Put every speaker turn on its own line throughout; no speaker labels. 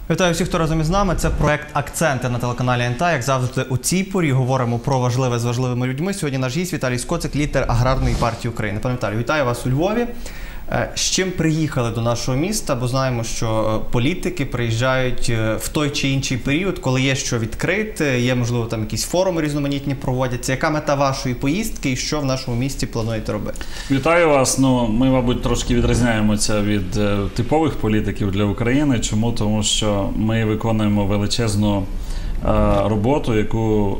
Вітаю всіх, хто разом із нами. Це проект «Акценти» на телеканалі НТА. Як завжди, у цій порі говоримо про важливе з важливими людьми. Сьогодні наш гість Віталій Скоцик, лідер Аграрної партії України. Пане Віталію, вітаю вас у Львові. З чим приїхали до нашого міста? Бо знаємо, що політики приїжджають в той чи інший період, коли є що відкрити, є, можливо, там якісь форуми різноманітні проводяться. Яка мета вашої поїздки і що в нашому місті плануєте робити?
Вітаю вас. Ми, мабуть, трошки відрізняємося від типових політиків для України. Чому? Тому що ми виконуємо величезну роботу, яку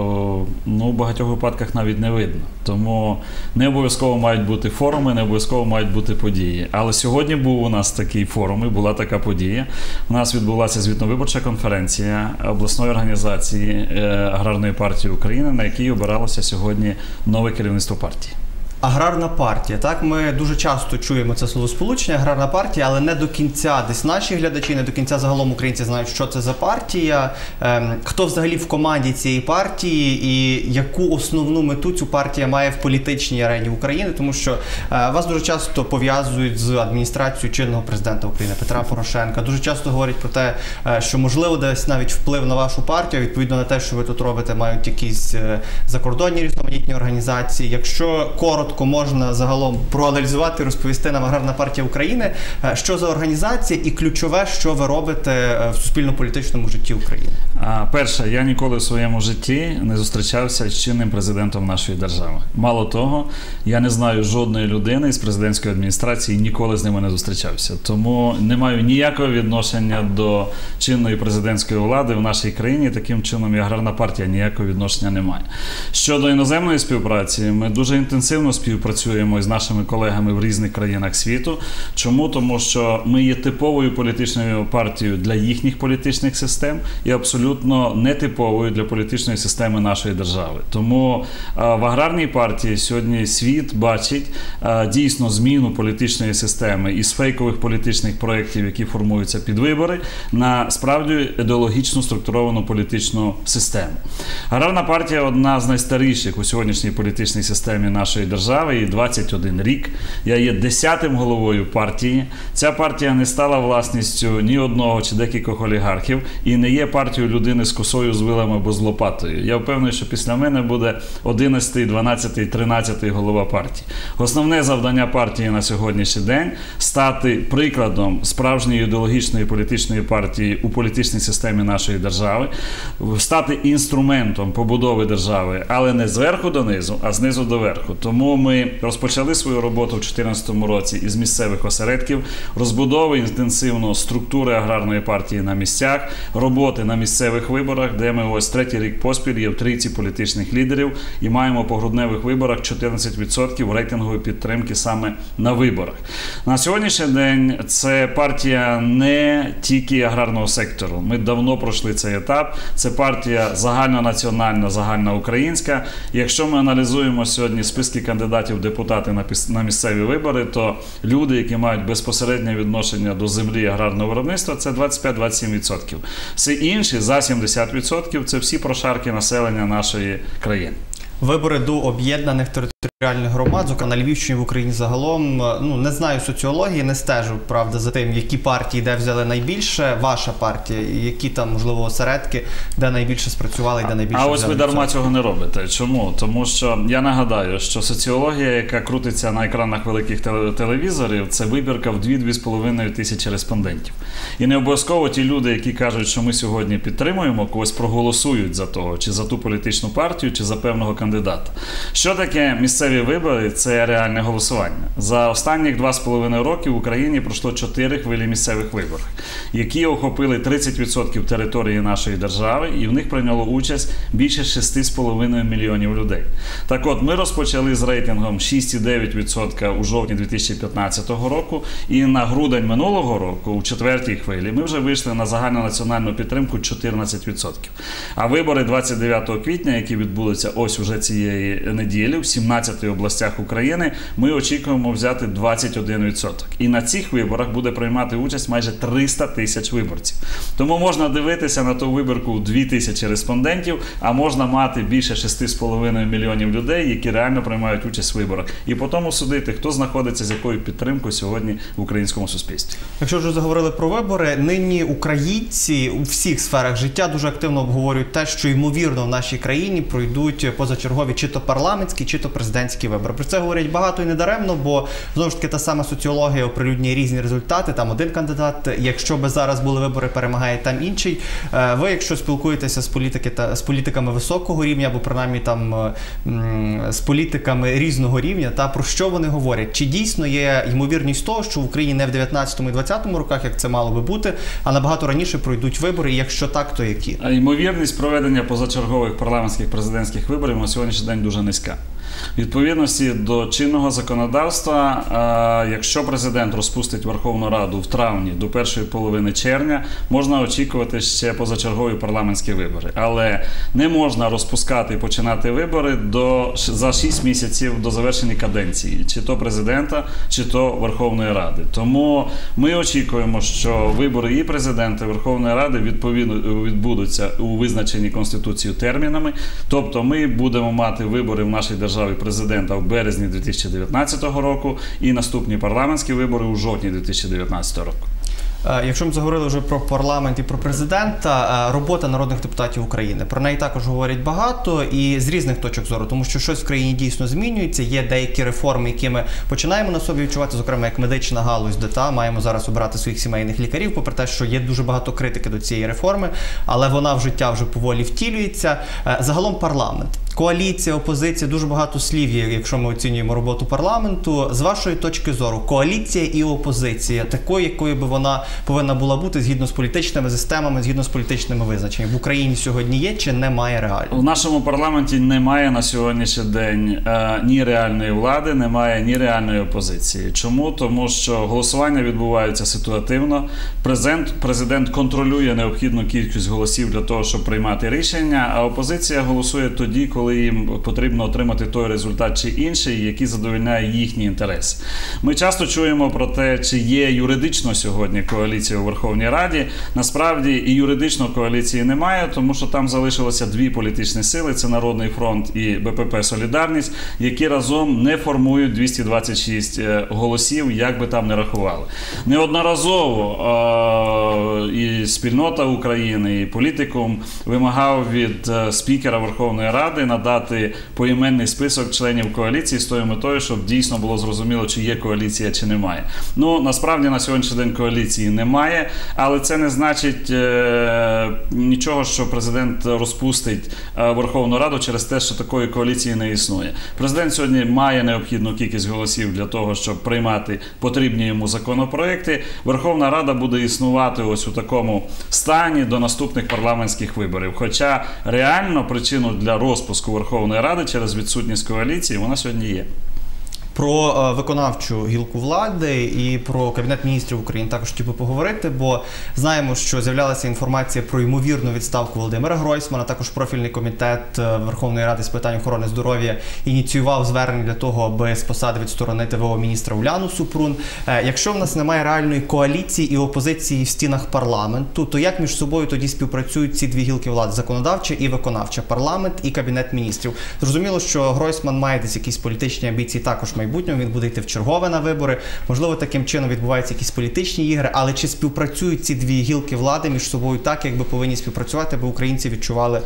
в багатьох випадках навіть не видно. Тому не обов'язково мають бути форуми, не обов'язково мають бути події. Але сьогодні був у нас такий форум і була така подія. У нас відбулася звітно-виборча конференція обласної організації Аграрної партії України, на якій обиралося сьогодні нове керівництво партії.
Аграрна партія. Так, ми дуже часто чуємо це словосполучення «аграрна партія», але не до кінця десь наші глядачі, не до кінця загалом українці знають, що це за партія, хто взагалі в команді цієї партії і яку основну мету цю партія має в політичній арені України, тому що вас дуже часто пов'язують з адміністрацією чинного президента України Петра Порошенка. Дуже часто говорять про те, що можливо десь навіть вплив на вашу партію, відповідно на те, що ви тут робите, мають якісь закордонні різноманітні організації. Якщо коротко можна загалом проаналізувати і розповісти нам Аграрна партія України, що за організація і ключове, що ви робите в суспільно-політичному житті України?
Перше, я ніколи в своєму житті не зустрічався з чинним президентом нашої держави. Мало того, я не знаю жодної людини з президентської адміністрації, ніколи з ними не зустрічався. Тому не маю ніякого відношення до чинної президентської влади в нашій країні. Таким чином і Аграрна партія ніякого відношення не має. Щодо іноземної співпраці, ми дуже інтенсивно співпрацюємо з нашими колегами в різних країнах світу. Чому? Тому що ми є типовою політичною партією для їхніх політичних систем і абсолютно нетиповою для політичної системи нашої держави. Тому в Аграрній партії сьогодні світ бачить дійсно зміну політичної системи із фейкових політичних проєктів, які формуються під вибори, на справді ідеологічно структуровану політичну систему. Аграрна партія – одна з найстаріших у сьогоднішній політичній системі нашої держави, їй 21 рік. Я є 10-тим головою партії. Ця партія не стала власністю ні одного чи декількох олігархів і не є партією людини з косою, з вилами або з лопатою. Я впевнений, що після мене буде 11-й, 12-й, 13-й голова партії. Основне завдання партії на сьогоднішній день – стати прикладом справжньої ідеологічної політичної партії у політичній системі нашої держави, стати інструментом побудови держави, але не зверху донизу, а знизу до верху. Тому ми розпочали свою роботу в 2014 році із місцевих осередків, розбудови інтенсивно структури Аграрної партії на місцях, роботи на місцевих виборах, де ми ось третій рік поспіль є в трійці політичних лідерів і маємо по грудневих виборах 14% рейтингової підтримки саме на виборах. На сьогоднішній день це партія не тільки аграрного сектору. Ми давно пройшли цей етап. Це партія загальнонаціональна, загальноукраїнська. Якщо ми аналізуємо сьогодні списки кандидатів в депутати на місцеві вибори, то люди, які мають безпосереднє відношення до землі і аграрного виробництва, це 25-27%. Всі інші, за 70%, це всі прошарки населення нашої країни.
Вибори до об'єднаних територіальних громад, зокрема на Львівщині, в Україні загалом, не знаю соціології, не стежу, правда, за тим, які партії де взяли найбільше, ваша партія, які там, можливо, осередки, де найбільше спрацювали і де найбільше взяли.
А ось ви дарма цього не робите. Чому? Тому що я нагадаю, що соціологія, яка крутиться на екранах великих телевізорів, це вибірка в 2-2,5 тисячі респондентів. І не обов'язково ті люди, які кажуть, що ми сьогодні підтримуємо, когось проголосують за того, чи за ту політичну партію, чи за певного кандидата. Що таке місцеві вибори? Це реальне голосування. За останніх 2,5 роки в Україні пройшло 4 хвилі місцевих виборів, які охопили 30% території нашої держави, і в них прийняло участь більше 6,5 мільйонів людей. Так от, ми розпочали з рейтингом 6,9% у жовтні 2015 року, і на грудень минулого року, у 4-й хвилі, ми вже вийшли на загальнонаціональну підтримку 14%. А вибори 29 квітня, які відбулися ось уже цієї неділі, в 17 17 областях України ми очікуємо взяти 21%. І на цих виборах буде приймати участь майже 300 тисяч виборців. Тому можна дивитися на ту виборку у 2000 респондентів, а можна мати більше 6,5 мільйонів людей, які реально приймають участь у виборах. І потім судити, хто знаходиться з якою підтримкою сьогодні в українському суспільстві.
Якщо вже заговорили про вибори, нині українці у всіх сферах життя дуже активно обговорюють те, що ймовірно в нашій країні пройдуть позачергові чи то парламентські, чи то президентські вибори. Про це говорять багато і недаремно, бо знову ж таки та сама соціологія оприлюднює різні результати. Там один кандидат, якщо би зараз були вибори, перемагає там інший. Ви, якщо спілкуєтеся з політиками високого рівня, або принаймні там з політиками різного рівня, та про що вони говорять? Чи дійсно є ймовірність того, що в Україні не в 19-му і 20-му роках, як це мало би бути, а набагато раніше пройдуть вибори, і якщо так, то які?
Ймовірність проведення позачергових парламентських президентських виборів на сьогоднішній день дуже низька. В відповідності до чинного законодавства, якщо президент розпустить Верховну Раду в травні до першої половини червня, можна очікувати ще позачергові парламентські вибори. Але не можна розпускати і починати вибори за 6 місяців до завершення каденції, чи то президента, чи то Верховної Ради. Тому ми очікуємо, що вибори і президента, і Верховної Ради відповідно відбудуться у визначенні Конституцією термінами. Тобто ми будемо мати вибори в нашій державі президента в березні 2019 року і наступні парламентські вибори у жовтні 2019 року.
Якщо ми заговорили вже про парламент і про президента, робота народних депутатів України. Про неї також говорять багато і з різних точок зору, тому що щось в країні дійсно змінюється, є деякі реформи, які ми починаємо на собі відчувати, зокрема як медична галузь, де маємо зараз обирати своїх сімейних лікарів, попри те, що є дуже багато критики до цієї реформи, але вона в життя вже поволі втілюється. Загалом парламент. Коаліція, опозиція, дуже багато слів є, якщо ми оцінюємо роботу парламенту. З вашої точки зору, коаліція і опозиція, такою, якою би вона повинна була бути згідно з політичними системами, згідно з політичними визначеннями, в Україні сьогодні є чи немає реально?
В нашому парламенті немає на сьогоднішній день ні реальної влади, немає ні реальної опозиції. Чому? Тому що голосування відбуваються ситуативно. Президент контролює необхідну кількість голосів для того, щоб приймати рішення, а опозиція голосує тоді, коли їм потрібно отримати той результат чи інший, який задовольняє їхні інтереси. Ми часто чуємо про те, чи є юридично сьогодні коаліція у Верховній Раді. Насправді і юридично коаліції немає, тому що там залишилося дві політичні сили, це Народний фронт і БПП «Солідарність», які разом не формують 226 голосів, як би там не рахували. Неодноразово і спільнота України, і політикум вимагав від спікера Верховної Ради надати поіменний список членів коаліції з тою метою, щоб дійсно було зрозуміло, чи є коаліція, чи немає. Ну, насправді, на сьогоднішній день коаліції немає, але це не значить нічого, що президент розпустить Верховну Раду через те, що такої коаліції не існує. Президент сьогодні має необхідну кількість голосів для того, щоб приймати потрібні йому законопроекти. Верховна Рада буде існувати ось у такому стані до наступних парламентських виборів. Хоча реально причину для розпуску Верховної Ради через відсутність коаліції вона сьогодні є.
Про виконавчу гілку влади і про Кабінет міністрів України також хотів би поговорити, бо знаємо, що з'являлася інформація про ймовірну відставку Володимира Гройсмана. Також профільний комітет Верховної Ради з питань охорони здоров'я ініціював звернення для того, аби з посади відсторонити в.о.міністра Уляну Супрун. Якщо в нас немає реальної коаліції і опозиції в стінах парламенту, то як між собою тоді співпрацюють ці дві гілки влади – законодавча і виконавча, парламент і Кабінет міністрів? Зрозуміло, що Гройсман має десь якісь політичні амбіції також в майбутньому, він буде йти в чергове на вибори. Можливо, таким чином відбуваються якісь політичні ігри, але чи співпрацюють ці дві гілки влади між собою так, як би повинні співпрацювати, аби українці відчували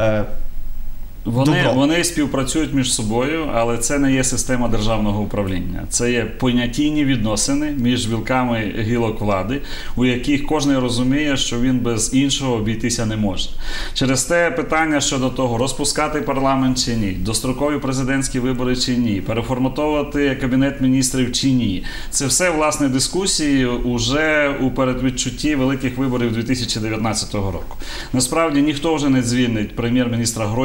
Вони співпрацюють між собою, але це не є система державного управління. Це є понятійні відносини між гілками гілок влади, у яких кожен розуміє, що він без іншого обійтися не може. Через те питання щодо того, розпускати парламент чи ні, дострокові президентські вибори чи ні, переформатовувати Кабінет міністрів чи ні. Це все, власне, дискусії уже у передвідчутті великих виборів 2019 року. Насправді, ніхто вже не звільнить прем'єр-міністра Гройсмана,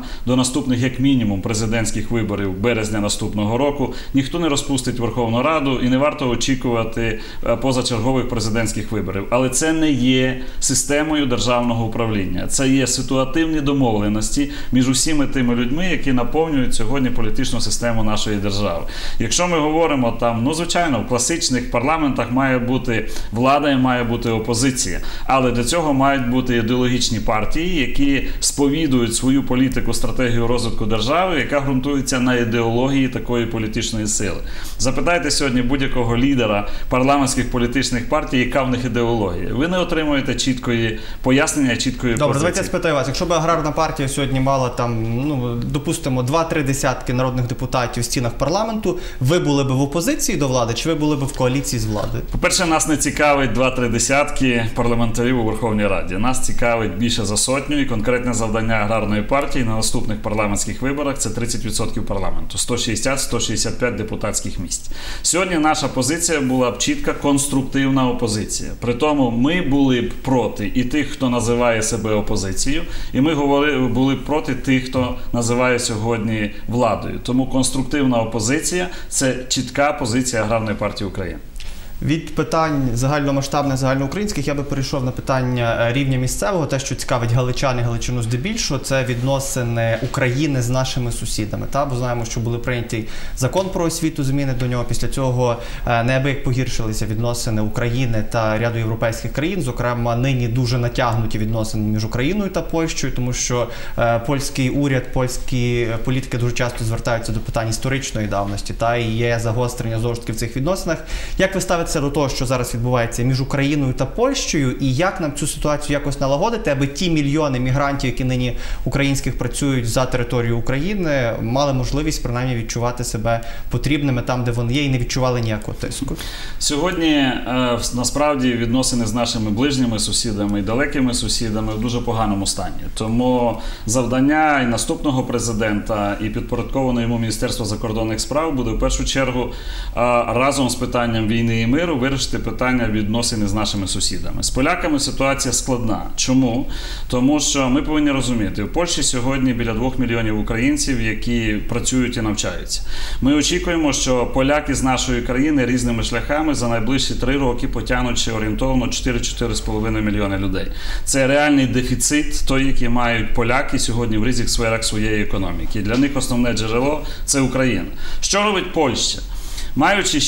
до наступних, як мінімум, президентських виборів березня наступного року. Ніхто не розпустить Верховну Раду і не варто очікувати позачергових президентських виборів. Але це не є системою державного управління. Це є ситуативні домовленості між усіма тими людьми, які наповнюють сьогодні політичну систему нашої держави. Якщо ми говоримо там, звичайно, в класичних парламентах має бути влада і має бути опозиція. Але для цього мають бути ідеологічні партії, які сповідують свою політику, стратегію розвитку держави, яка ґрунтується на ідеології такої політичної сили. Запитайте сьогодні будь-якого лідера парламентських політичних партій, яка в них ідеологія. Ви не отримуєте чіткої пояснення, чіткої позиції.
Добре, давайте я спитаю вас. Якщо б аграрна партія сьогодні мала там, допустимо, 2-3 десятки народних депутатів в стінах парламенту, ви були б в опозиції до влади, чи ви були б в коаліції з владою?
По-перше, нас не цікавить 2-3 десятки парламентарів у Верховній Раді. Нас цікавить більше за сотню, і конкретне завдання аграрної партії на наступних парламентських виборах – це 30% парламенту, 160-165 депутатських місць. Сьогодні наша позиція була б чітка конструктивна опозиція. При тому ми були б проти і тих, хто називає себе опозицією, і ми були б проти тих, хто називає сьогодні владою. Тому конструктивна опозиція – це чітка позиція аграрної партії України.
Від питань загальномасштабних, загальноукраїнських я би перейшов на питання рівня місцевого. Те, що цікавить галичан і Галичину здебільшого, це відносини України з нашими сусідами. Бо знаємо, що були прийняті закон про освіту, зміни до нього. Після цього неабияк погіршилися відносини України та ряду європейських країн. Зокрема, нині дуже натягнуті відносини між Україною та Польщею, тому що польський уряд, польські політики дуже часто звертаються до питань історичної давності. І є загострення знову ж таки в цих відносинах. Як ви ставите до того, що зараз відбувається між Україною та Польщею, і як нам цю ситуацію якось налагодити, аби ті мільйони мігрантів, які нині українських працюють за територією України, мали можливість принаймні відчувати себе потрібними там, де вони є, і не відчували ніякого тиску?
Сьогодні, насправді, відносини з нашими ближніми сусідами і далекими сусідами в дуже поганому стані. Тому завдання і наступного президента, і підпорядковане йому Міністерство закордонних справ буде в першу чергу разом з питанням війни і миру вирішити питання відносин з нашими сусідами. З поляками ситуація складна. Чому? Тому що ми повинні розуміти, в Польщі сьогодні біля 2 мільйонів українців, які працюють і навчаються. Ми очікуємо, що поляки з нашої країни різними шляхами за найближчі 3 роки потягнуть ще орієнтовно 4-4,5 мільйони людей. Це реальний дефіцит, той, який мають поляки сьогодні в різних сферах своєї економіки. Для них основне джерело – це Україна. Що робить Польща? Маючи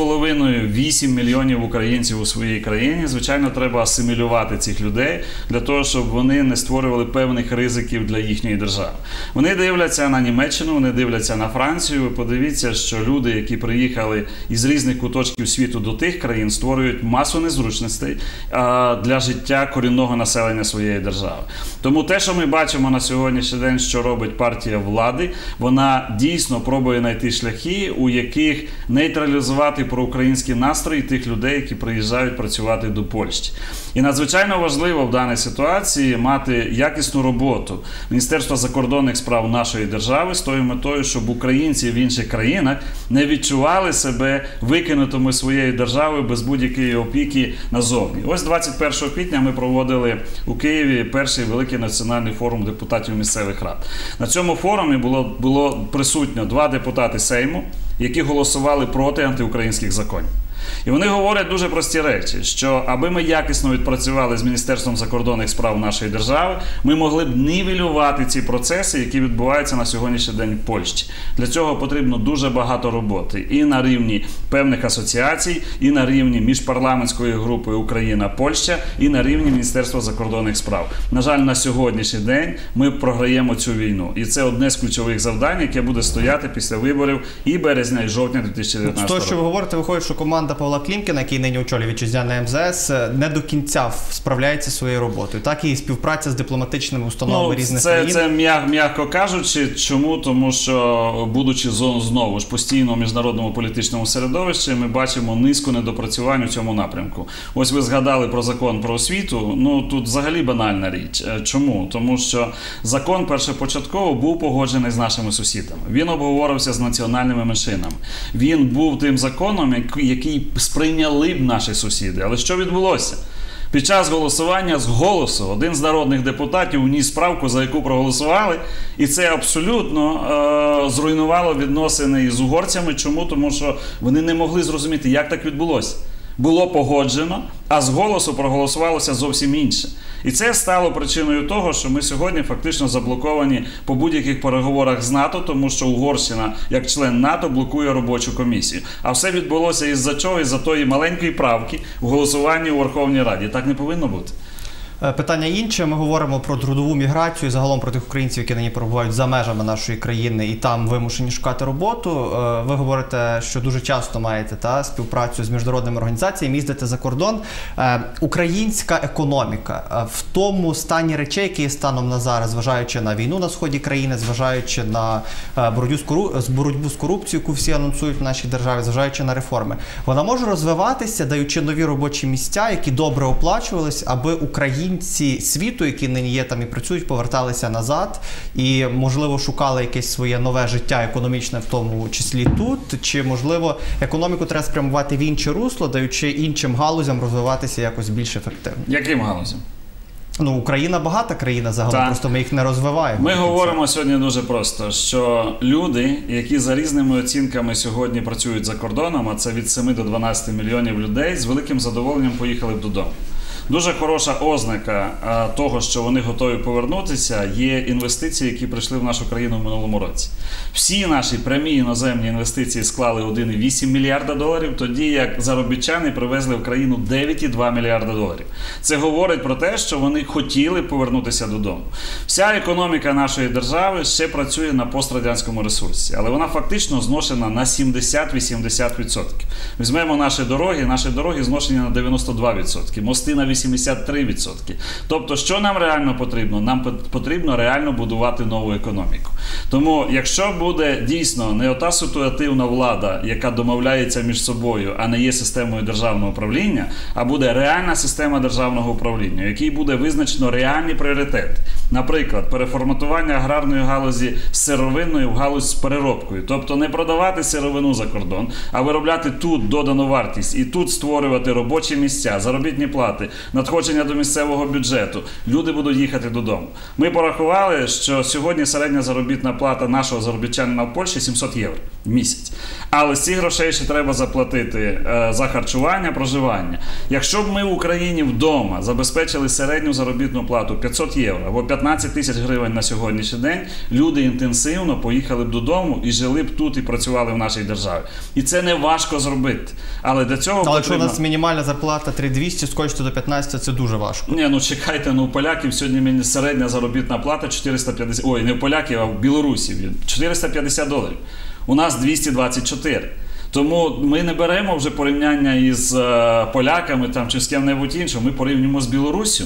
6,5-8 мільйонів українців у своїй країні, звичайно, треба асимілювати цих людей для того, щоб вони не створювали певних ризиків для їхньої держави. Вони дивляться на Німеччину, вони дивляться на Францію. Ви подивіться, що люди, які приїхали із різних куточків світу до тих країн, створюють масу незручностей для життя корінного населення своєї держави. Тому те, що ми бачимо на сьогоднішній день, що робить партія влади, вона дійсно пробує знайти шляхи, у яких нейтралізувати проукраїнські настрої тих людей, які приїжджають працювати до Польщі. І надзвичайно важливо в даній ситуації мати якісну роботу Міністерства закордонних справ нашої держави з тою метою, щоб українці в інших країнах не відчували себе викинутими своєю державою без будь-якої опіки назовні. Ось 21 квітня ми проводили у Києві перший великий національний форум депутатів місцевих рад. На цьому форумі було присутньо 2 депутати Сейму, які голосували проти антиукраїнських законів. І вони говорять дуже прості речі, що аби ми якісно відпрацювали з Міністерством закордонних справ нашої держави, ми могли б нівелювати ці процеси, які відбуваються на сьогоднішній день в Польщі. Для цього потрібно дуже багато роботи і на рівні певних асоціацій, і на рівні міжпарламентської групи Україна-Польща, і на рівні Міністерства закордонних справ. На жаль, на сьогоднішній день ми програємо цю війну. І це одне з ключових завдань, яке буде стояти після виборів і березня, і жовтня 2019 року.
З того, що ви говорите, виходить, що команда Павла Клімкіна, який нині очолює вітчизняне МЗС, не до кінця справляється своєю роботою. Так, і співпраця з дипломатичними установами різних країн.
Це м'яко кажучи. Чому? Тому що, будучи знову ж постійно в міжнародному політичному середовищі, ми бачимо низку недопрацювань у цьому напрямку. Ось ви згадали про закон про освіту. Тут взагалі банальна річ. Чому? Тому що закон першопочатково був погоджений з нашими сусідами. Він обговорився з національними меншинами. Він був тим законом, який сприйняли б наші сусіди. Але що відбулося? Під час голосування з голосу один з народних депутатів вніс справку, за яку проголосували, і це абсолютно зруйнувало відносини із угорцями. Чому? Тому що вони не могли зрозуміти, як так відбулося. Було погоджено, а з голосу проголосувалося зовсім інше. І це стало причиною того, що ми сьогодні фактично заблоковані по будь-яких переговорах з НАТО, тому що Угорщина, як член НАТО, блокує робочу комісію. А все відбулося із-за чого? Із-за тої маленької правки в голосуванні у Верховній Раді. Так не повинно бути.
Питання інше. Ми говоримо про трудову міграцію, загалом про тих українців, які нині перебувають за межами нашої країни і там вимушені шукати роботу. Ви говорите, що дуже часто маєте співпрацю з міжнародними організаціями, їздите за кордон. Українська економіка в тому стані речей, який є станом на зараз, зважаючи на війну на сході країни, зважаючи на боротьбу з корупцією, яку всі анонсують в нашій державі, зважаючи на реформи, вона може розвиватися, даючи нові робочі місця, які добре оплачувались, аби українці світу, які нині є там і працюють, поверталися назад і, можливо, шукали якесь своє нове життя економічне, в тому числі тут, чи, можливо, економіку треба спрямувати в інше русло, даючи іншим галузям розвиватися якось більш ефективно.
Яким галузям?
Україна багата країна загалом, просто ми їх не розвиваємо.
Ми говоримо сьогодні дуже просто, що люди, які за різними оцінками сьогодні працюють за кордоном, а це від 7 до 12 мільйонів людей, з великим задоволенням поїхали б додому. Дуже хороша ознака того, що вони готові повернутися, є інвестиції, які прийшли в нашу країну в минулому році. Всі наші прямі іноземні інвестиції склали 1,8 мільярда доларів, тоді як заробітчани привезли в країну 9,2 мільярда доларів. Це говорить про те, що вони хотіли повернутися додому. Вся економіка нашої держави ще працює на пострадянському ресурсі, але вона фактично зношена на 70-80%. Візьмемо наші дороги зношені на 92%, мости на 83%. Тобто, що нам реально потрібно? Нам потрібно реально будувати нову економіку. Тому, якщо буде дійсно не ота ситуативна влада, яка домовляється між собою, а не є системою державного управління, а буде реальна система державного управління, в якій буде визначено реальні пріоритети. Наприклад, переформатування аграрної галузі з сировинної в галузь з переробкою. Тобто, не продавати сировину за кордон, а виробляти тут додану вартість і тут створювати робочі місця, заробітні плати, надходження до місцевого бюджету. Люди будуть їхати додому. Ми порахували, що сьогодні середня заробітна плата нашого заробітчанина в Польщі 700 євро в місяць. Але з цих грошей ще треба заплатити за харчування, проживання. Якщо б ми в Україні вдома забезпечили середню заробітну плату 500 євро або 15 тисяч гривень на сьогоднішній день, люди інтенсивно поїхали б додому і жили б тут і працювали в нашій державі. І це не важко зробити. Але для цього потрібно...
якщо у нас мінімальна зарплата 3200, скочити до 15, це дуже важко.
Ні, чекайте, у поляків сьогодні середня заробітна плата 450, не в поляків, а в білорусів, 450 доларів. У нас 224. Тому ми не беремо вже порівняння із поляками чи з ким-небудь іншим, ми порівнюємо з Білоруссю,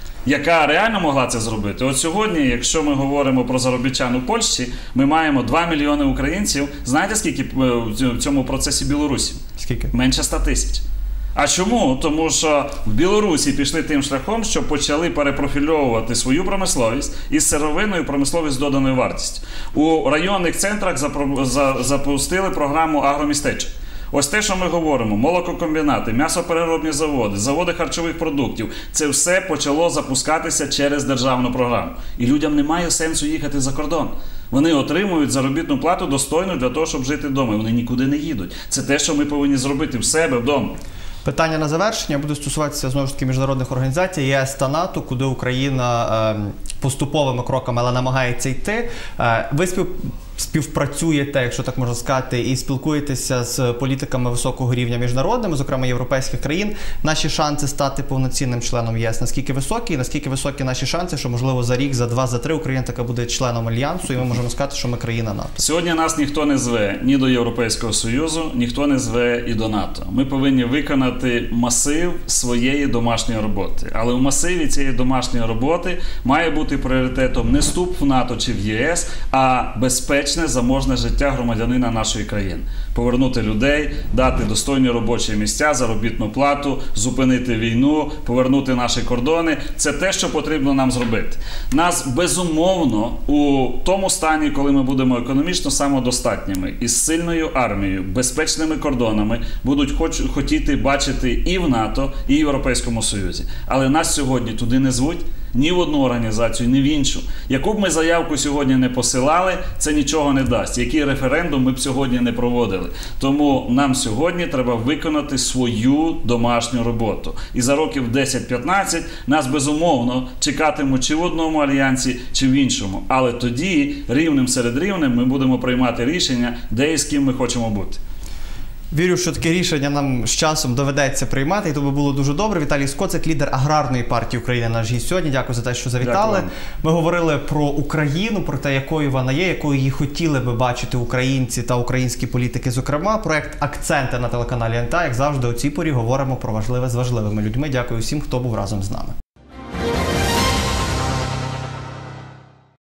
яка реально могла це зробити. От сьогодні, якщо ми говоримо про заробітчан у Польщі, ми маємо 2 мільйони українців. Знаєте, скільки в цьому процесі білорусів?
Скільки?
Менше 100 тисяч. А чому? Тому що в Білорусі пішли тим шляхом, що почали перепрофільовувати свою промисловість із сировинною промисловість з доданою вартістю. У районних центрах запустили програму агромістечок. Ось те, що ми говоримо, молококомбінати, м'ясопереробні заводи, заводи харчових продуктів, це все почало запускатися через державну програму. І людям немає сенсу їхати за кордон. Вони отримують заробітну плату достойну для того, щоб жити вдома. Вони нікуди не їдуть. Це те, що ми повинні зробити в себе вдома.
Питання на завершення буде стосуватися, знову ж таки, міжнародних організацій, ЄС та НАТО, куди Україна поступовими кроками, але намагається йти. Ви співпрацюєте, якщо так можна сказати, і спілкуєтеся з політиками високого рівня міжнародними, зокрема європейських країн. Наші шанси стати повноцінним членом ЄС наскільки високі, і наскільки високі наші шанси, що, можливо, за рік, за два, за три Україна така буде членом Альянсу, і ми можемо сказати, що ми країна НАТО.
Сьогодні нас ніхто не зве ні до Європейського Союзу, ніхто не зве і до НАТО. Ми повинні виконати масив своєї домашньої роботи. Але в масиві цієї домашньої роботи має бути пріоритетом не вступ в НАТО чи в ЄС, а безпечна безпечне, заможне життя громадянина нашої країни. Повернути людей, дати достойні робочі місця, заробітну плату, зупинити війну, повернути наші кордони – це те, що потрібно нам зробити. Нас, безумовно, у тому стані, коли ми будемо економічно самодостатніми, із сильною армією, безпечними кордонами, будуть хотіти бачити і в НАТО, і в Європейському Союзі. Але нас сьогодні туди не звуть, ні в одну організацію, ні в іншу. Яку б ми заявку сьогодні не посилали, це нічого не дасть. Який референдум ми б сьогодні не проводили. Тому нам сьогодні треба виконати свою домашню роботу. І за років 10-15 нас, безумовно, чекатимуть чи в одному альянсі, чи в іншому. Але тоді, рівнем серед рівнем, ми будемо приймати рішення, де і з ким ми хочемо бути.
Вірю, що таке рішення нам з часом доведеться приймати, і то би було дуже добре. Віталій Скоцик, лідер Аграрної партії України, наш гість сьогодні. Дякую за те, що завітали. Ми говорили про Україну, про те, якою вона є, якою її хотіли би бачити українці та українські політики, зокрема. Проект «Акценти» на телеканалі НТА. Як завжди, у цій порі говоримо про важливе з важливими людьми. Дякую всім, хто був разом з нами.